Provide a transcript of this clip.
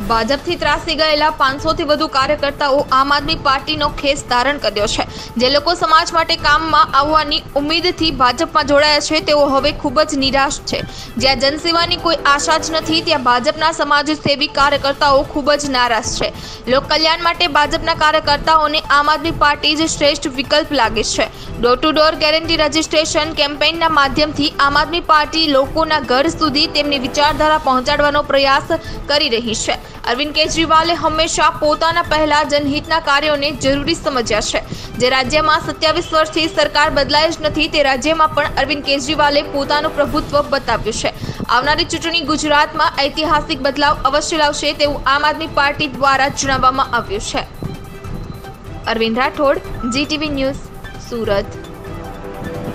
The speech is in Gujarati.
ભાજપથી ત્રાસી ગયેલા 500થી વધુ કાર્યકર્તાઓ આમ આદમી પાર્ટીનો ખેસ ધારણ કર્યો છે। જે લોકો સમાજ માટે કામમાં આવવાની ઉમ્મીદથી ભાજપમાં જોડાયા છે તેઓ હવે ખૂબ જ નિરાશ છે। જ્યાં જનસેવાની કોઈ આશા જ નથી ત્યાં ભાજપના સમાજસેવી કાર્યકર્તાઓ ખૂબ જ નારાજ છે। લોક કલ્યાણ માટે ભાજપના કાર્યકર્તાઓને આમ આદમી પાર્ટી જ શ્રેષ્ઠ વિકલ્પ લાગે છે। Door to door guarantee registration કેમ્પેઇનના માધ્યમથી આમ આદમી પાર્ટી લોકોના ઘર સુધી તેમની વિચારધારા પહોંચાડવાનો પ્રયાસ કરી રહી છે। અરવિંદ કેજરીવાલે હંમેશા પોતાના પહેલા જનહિતના કાર્યોને જરૂરી સમજ્યા છે। જે રાજ્યમાં 27 વર્ષથી સરકાર બદલાઈ જ નથી તે રાજ્યમાં પણ અરવિંદ કેજરીવાલે પોતાનું પ્રભુત્વ બતાવ્યું છે। આવનારી ચૂંટણી ગુજરાતમાં ઐતિહાસિક બદલાવ અવશ્ય લાવશે તેવું આમ આદમી પાર્ટી દ્વારા જણાવવામાં આવ્યું છે। Arvind Rathod, GTV news, Surat.